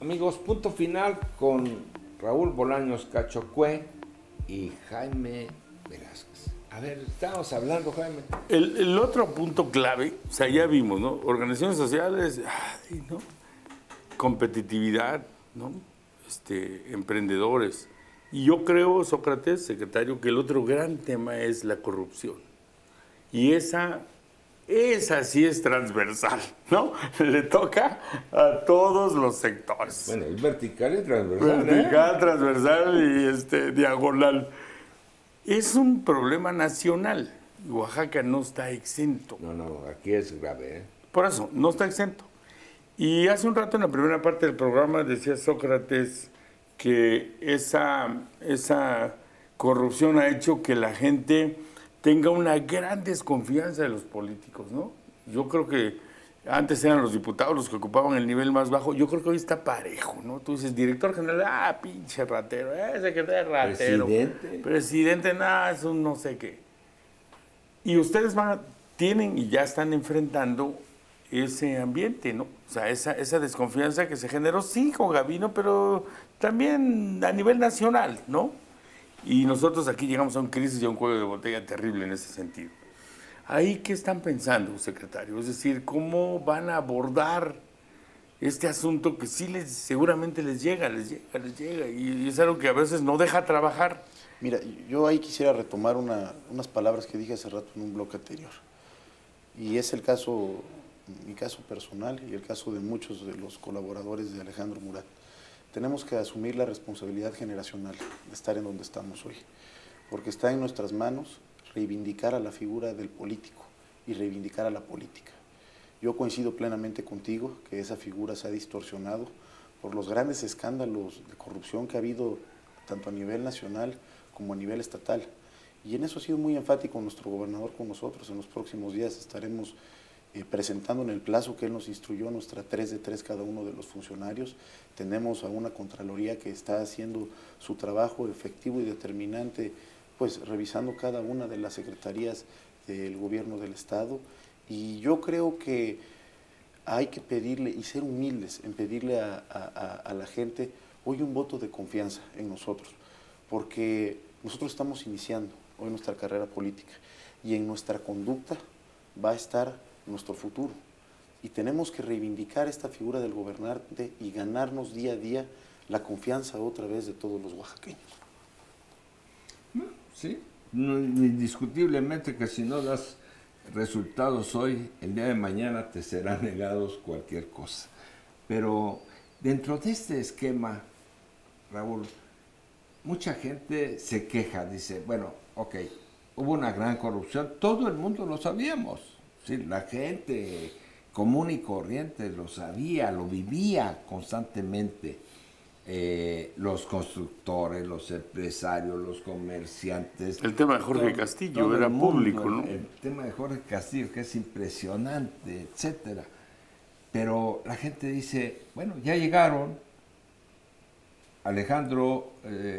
Amigos, punto final con Raúl Bolaños Cachocue y Jaime Velázquez. A ver, estábamos hablando, Jaime. El otro punto clave, o sea, ya vimos, ¿no? Organizaciones sociales, ¿no? Competitividad, ¿no? Emprendedores. Y yo creo, Sócrates, secretario, que el otro gran tema es la corrupción. Y esa sí es transversal, ¿no? Le toca a todos los sectores. Bueno, es vertical y transversal. Vertical, transversal y diagonal. Es un problema nacional. Oaxaca no está exento. No, aquí es grave, ¿eh? Por eso, no está exento. Y hace un rato en la primera parte del programa decía Sócrates que esa corrupción ha hecho que la gente tenga una gran desconfianza de los políticos, ¿no? Yo creo que antes eran los diputados los que ocupaban el nivel más bajo. Yo creo que hoy está parejo, ¿no? Tú dices, director general, pinche ratero, secretario ratero. Presidente, nada, es un no sé qué. Y ustedes tienen y ya están enfrentando ese ambiente, ¿no? O sea, esa desconfianza que se generó, sí, con Gabino, pero también a nivel nacional, ¿no? Y nosotros aquí llegamos a una crisis y a un cuello de botella terrible en ese sentido. ¿Ahí qué están pensando, secretario? Es decir, ¿cómo van a abordar este asunto que sí seguramente les llega, y es algo que a veces no deja trabajar? Mira, yo ahí quisiera retomar unas palabras que dije hace rato en un bloque anterior. Y es mi caso personal y el caso de muchos de los colaboradores de Alejandro Murat. Tenemos que asumir la responsabilidad generacional de estar en donde estamos hoy, porque está en nuestras manos reivindicar a la figura del político y reivindicar a la política. Yo coincido plenamente contigo que esa figura se ha distorsionado por los grandes escándalos de corrupción que ha habido tanto a nivel nacional como a nivel estatal. Y en eso ha sido muy enfático nuestro gobernador con nosotros. En los próximos días estaremos presentando en el plazo que él nos instruyó nuestra 3 de 3 cada uno de los funcionarios. Tenemos a una Contraloría que está haciendo su trabajo efectivo y determinante, pues revisando cada una de las secretarías del gobierno del Estado. Y yo creo que hay que pedirle y ser humildes en pedirle a la gente hoy un voto de confianza en nosotros, porque nosotros estamos iniciando hoy nuestra carrera política y en nuestra conducta va a estar nuestro futuro. Y tenemos que reivindicar esta figura del gobernante y ganarnos día a día la confianza otra vez de todos los oaxaqueños. Sí, indiscutiblemente que si no das resultados hoy, el día de mañana te serán negados cualquier cosa. Pero dentro de este esquema, Raúl, mucha gente se queja, dice, bueno, ok, hubo una gran corrupción, todo el mundo lo sabíamos, ¿sí? La gente común y corriente lo sabía, lo vivía constantemente. Los constructores, los empresarios, los comerciantes. El tema de Jorge Castillo era público, ¿no? El tema de Jorge Castillo, que es impresionante, etcétera. Pero la gente dice, bueno, ya llegaron. Alejandro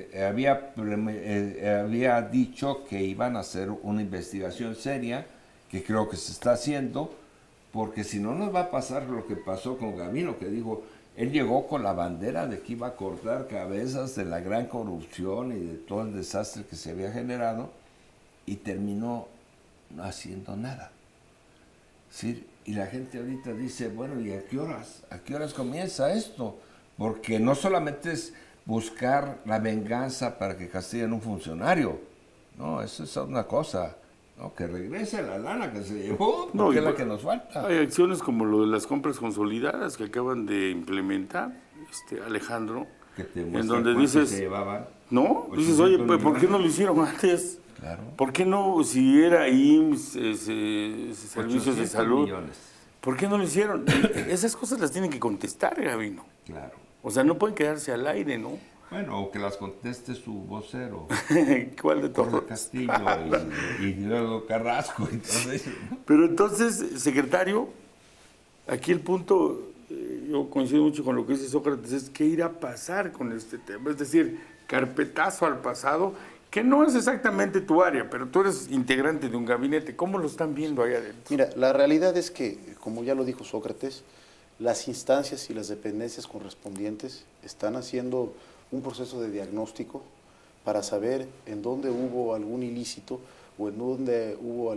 había dicho que iban a hacer una investigación seria, que creo que se está haciendo, porque si no nos va a pasar lo que pasó con Gabino, que dijo, él llegó con la bandera de que iba a cortar cabezas de la gran corrupción y de todo el desastre que se había generado, y terminó no haciendo nada. ¿Sí? Y la gente ahorita dice, bueno, ¿y a qué horas? ¿A qué horas comienza esto? Porque no solamente es buscar la venganza para que castiguen a un funcionario, no, eso es una cosa, ¿no? Que regrese la lana que se llevó, porque es la que nos falta. Hay acciones como lo de las compras consolidadas que acaban de implementar, Alejandro, en donde dices, se llevaban, ¿no? Dices, oye, pues, ¿por qué no lo hicieron antes? Claro. ¿Por qué no, si era IMSS, servicios de salud, millones. ¿Por qué no lo hicieron? Esas cosas las tienen que contestar, Gabino. Claro. O sea, no pueden quedarse al aire, ¿no? Bueno, o que las conteste su vocero. ¿Cuál de todos? Jorge Castillo y luego Carrasco. Entonces, ¿no? Pero entonces, secretario, aquí el punto, yo coincido mucho con lo que dice Sócrates, es qué irá a pasar con este tema. Es decir, carpetazo al pasado, que no es exactamente tu área, pero tú eres integrante de un gabinete. ¿Cómo lo están viendo ahí adentro? Mira, la realidad es que, como ya lo dijo Sócrates, las instancias y las dependencias correspondientes están haciendo un proceso de diagnóstico para saber en dónde hubo algún ilícito o en dónde hubo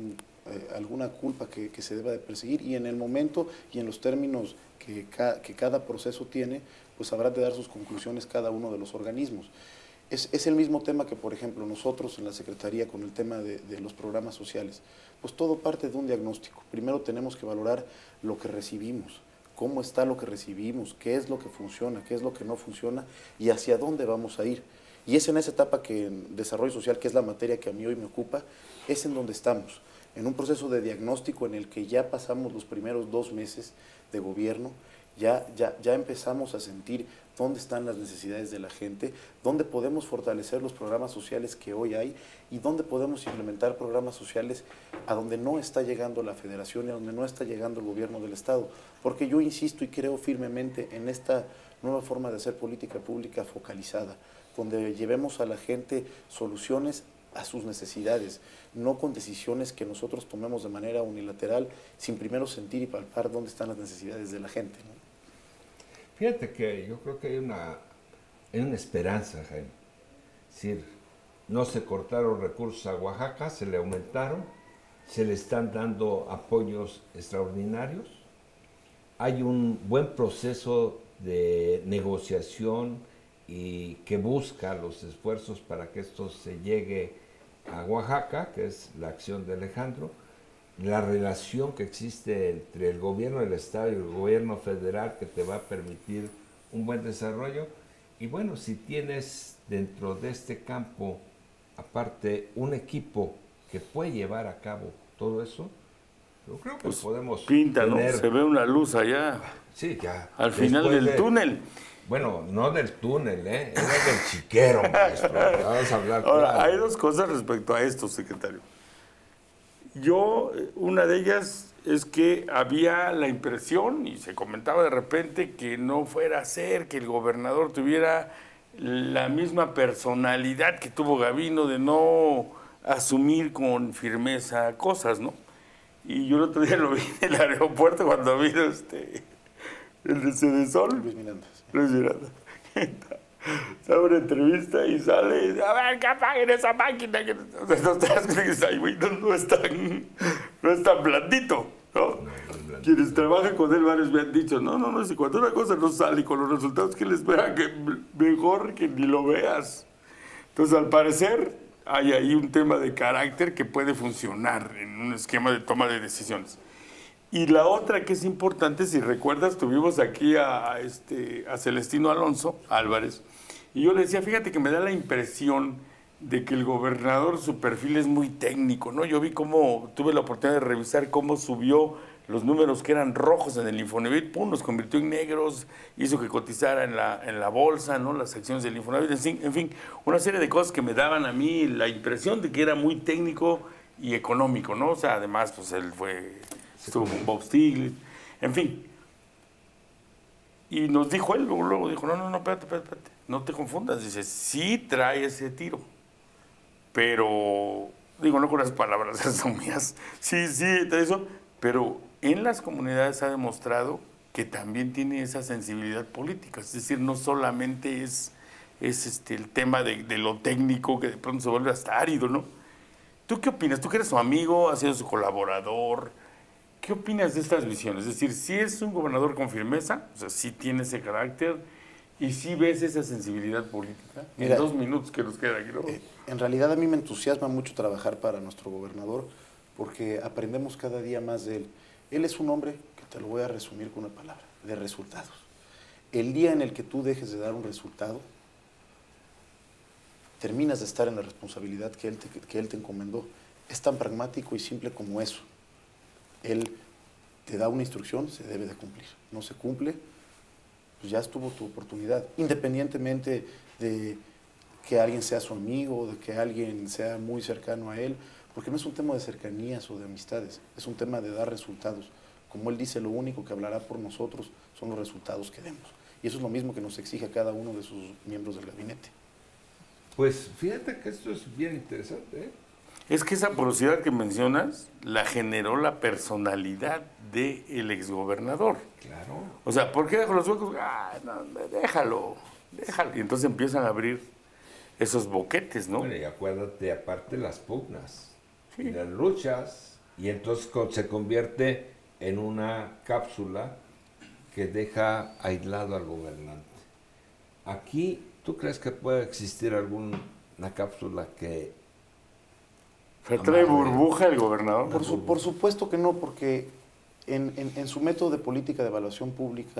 alguna culpa que se deba de perseguir, y en el momento y en los términos que cada proceso tiene, pues habrá de dar sus conclusiones cada uno de los organismos. Es el mismo tema que, por ejemplo, nosotros en la Secretaría con el tema de los programas sociales. Pues todo parte de un diagnóstico. Primero tenemos que valorar lo que recibimos, cómo está lo que recibimos, qué es lo que funciona, qué es lo que no funciona y hacia dónde vamos a ir. Y es en esa etapa que en desarrollo social, que es la materia que a mí hoy me ocupa, es en donde estamos, en un proceso de diagnóstico en el que ya pasamos los primeros 2 meses de gobierno, ya empezamos a sentir dónde están las necesidades de la gente, dónde podemos fortalecer los programas sociales que hoy hay y dónde podemos implementar programas sociales a donde no está llegando la federación y a donde no está llegando el gobierno del Estado. Porque yo insisto y creo firmemente en esta nueva forma de hacer política pública focalizada, donde llevemos a la gente soluciones a sus necesidades, no con decisiones que nosotros tomemos de manera unilateral, sin primero sentir y palpar dónde están las necesidades de la gente, ¿no? Fíjate que yo creo que hay una esperanza, Jaime. Es decir, no se cortaron recursos a Oaxaca, se le aumentaron, se le están dando apoyos extraordinarios. Hay un buen proceso de negociación y que busca los esfuerzos para que esto se llegue a Oaxaca, que es la acción de Alejandro. La relación que existe entre el gobierno del Estado y el gobierno federal que te va a permitir un buen desarrollo. Y bueno, si tienes dentro de este campo, aparte, un equipo que puede llevar a cabo todo eso, yo creo que pues podemos pinta, tener... ¿no? Se ve una luz allá. Sí, ya. Al final del túnel. Bueno, no del túnel, era del chiquero, maestro. Vamos a hablar. Ahora, claro. hay 2 cosas respecto a esto, secretario. Una de ellas es que había la impresión, y se comentaba de repente, que no fuera a ser que el gobernador tuviera la misma personalidad que tuvo Gavino de no asumir con firmeza cosas, ¿no? Y yo el otro día lo vi en el aeropuerto cuando vino el de Cedesol. Luis Miranda. Sí. Luis Miranda. Da una entrevista y sale y dice, a ver, que apaguen esa máquina. O sea, no te das cuenta que está ahí, güey, no es tan blandito, ¿no? Quienes trabajan con él varios me han dicho, no, si cuando una cosa no sale con los resultados que le esperan, que mejor que ni lo veas. Entonces, al parecer, hay ahí un tema de carácter que puede funcionar en un esquema de toma de decisiones. Y la otra que es importante, si recuerdas, tuvimos aquí a Celestino Alonso Álvarez, y yo le decía, fíjate que me da la impresión de que el gobernador, su perfil es muy técnico, ¿no? Yo vi cómo, tuve la oportunidad de revisar cómo subió los números que eran rojos en el Infonavit, pum, los convirtió en negros, hizo que cotizara en la bolsa, ¿no? Las acciones del Infonavit, en fin, una serie de cosas que me daban a mí la impresión de que era muy técnico y económico, ¿no? O sea, además, pues él estuvo con Bob Stiglitz, en fin. Y nos dijo él, luego dijo, no, espérate, no te confundas. Dice, sí trae ese tiro, pero, digo, no con las palabras, son mías, sí, trae eso, pero en las comunidades ha demostrado que también tiene esa sensibilidad política, es decir, no solamente es el tema de lo técnico que de pronto se vuelve hasta árido, ¿no? ¿Tú qué opinas? Tú que eres su amigo, has sido su colaborador, ¿qué opinas de estas visiones? Es decir, si es un gobernador con firmeza, o sea, sí tiene ese carácter, y sí ves esa sensibilidad política. Mira, en 2 minutos que nos queda aquí, ¿no? En realidad a mí me entusiasma mucho trabajar para nuestro gobernador, porque aprendemos cada día más de él. Él es un hombre, que te lo voy a resumir con una palabra, de resultados. El día en el que tú dejes de dar un resultado, terminas de estar en la responsabilidad que él te encomendó. Es tan pragmático y simple como eso. Él te da una instrucción, se debe de cumplir. No se cumple, pues ya estuvo tu oportunidad. Independientemente de que alguien sea su amigo, de que alguien sea muy cercano a él, porque no es un tema de cercanías o de amistades, es un tema de dar resultados. Como él dice, lo único que hablará por nosotros son los resultados que demos. Y eso es lo mismo que nos exige a cada uno de sus miembros del gabinete. Pues fíjate que esto es bien interesante, ¿eh? Es que esa porosidad que mencionas la generó la personalidad del exgobernador. Claro. O sea, ¿por qué dejo los huecos? No, déjalo. Y entonces empiezan a abrir esos boquetes, ¿no? Bueno, y acuérdate, aparte las pugnas, Sí. y las luchas, y entonces se convierte en una cápsula que deja aislado al gobernante. Aquí, ¿tú crees que puede existir alguna cápsula que... O sea, trae burbuja el gobernador. Por supuesto que no, porque en su método de política de evaluación pública,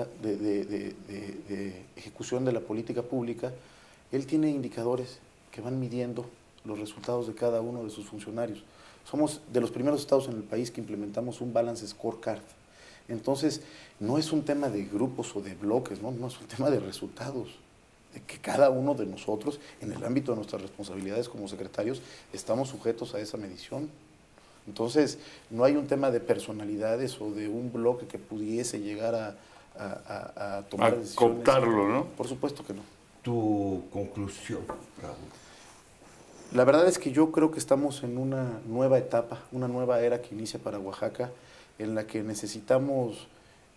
de ejecución de la política pública, él tiene indicadores que van midiendo los resultados de cada uno de sus funcionarios. Somos de los primeros estados en el país que implementamos un balance scorecard. Entonces, no es un tema de grupos o de bloques, no es un tema de resultados, de que cada uno de nosotros, en el ámbito de nuestras responsabilidades como secretarios, estamos sujetos a esa medición. Entonces, no hay un tema de personalidades o de un bloque que pudiese llegar a tomar decisiones. Cooptarlo, ¿no? Por supuesto que no. Tu conclusión, Raúl. La verdad es que yo creo que estamos en una nueva etapa, una nueva era que inicia para Oaxaca, en la que necesitamos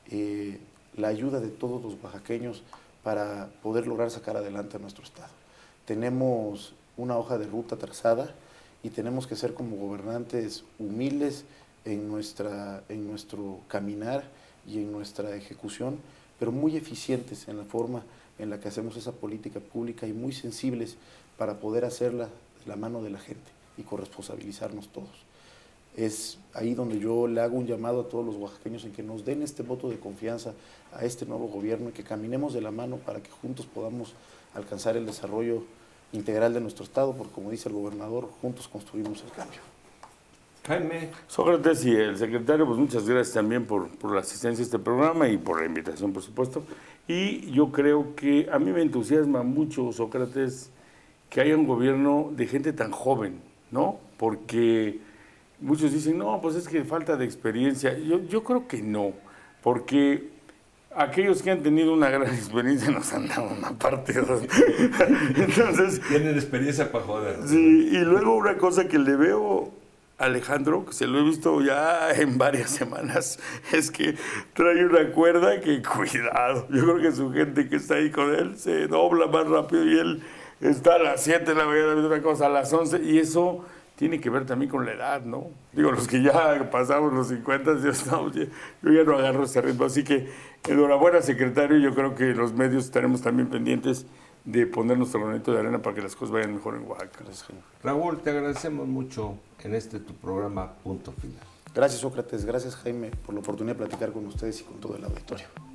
la ayuda de todos los oaxaqueños para poder lograr sacar adelante a nuestro estado. Tenemos una hoja de ruta trazada y tenemos que ser como gobernantes humildes en nuestro caminar y en nuestra ejecución, pero muy eficientes en la forma en la que hacemos esa política pública y muy sensibles para poder hacerla de la mano de la gente y corresponsabilizarnos todos. Es ahí donde yo le hago un llamado a todos los oaxaqueños en que nos den este voto de confianza a este nuevo gobierno y que caminemos de la mano para que juntos podamos alcanzar el desarrollo integral de nuestro estado, porque como dice el gobernador, juntos construimos el cambio. Jaime. Sócrates y el secretario, pues muchas gracias también por la asistencia a este programa y por la invitación, por supuesto. Y yo creo que a mí me entusiasma mucho, Sócrates, que haya un gobierno de gente tan joven, ¿no? Porque muchos dicen, no, pues es que falta de experiencia. Yo creo que no, porque aquellos que han tenido una gran experiencia nos han dado una parte. Entonces, Tienen experiencia para joder. sí, y luego una cosa que le veo a Alejandro, que se lo he visto ya en varias semanas, es que trae una cuerda que cuidado. Yo creo que su gente que está ahí con él se dobla más rápido y él está a las 7 de la mañana viendo una cosa, a las 11, y eso tiene que ver también con la edad, ¿no? Digo, los que ya pasamos los 50, yo ya no agarro ese ritmo. Así que enhorabuena, secretario. Yo creo que los medios estaremos también pendientes de poner nuestro granito de arena para que las cosas vayan mejor en Oaxaca. Raúl, te agradecemos mucho en tu programa Punto Final. Gracias, Sócrates. Gracias, Jaime, por la oportunidad de platicar con ustedes y con todo el auditorio.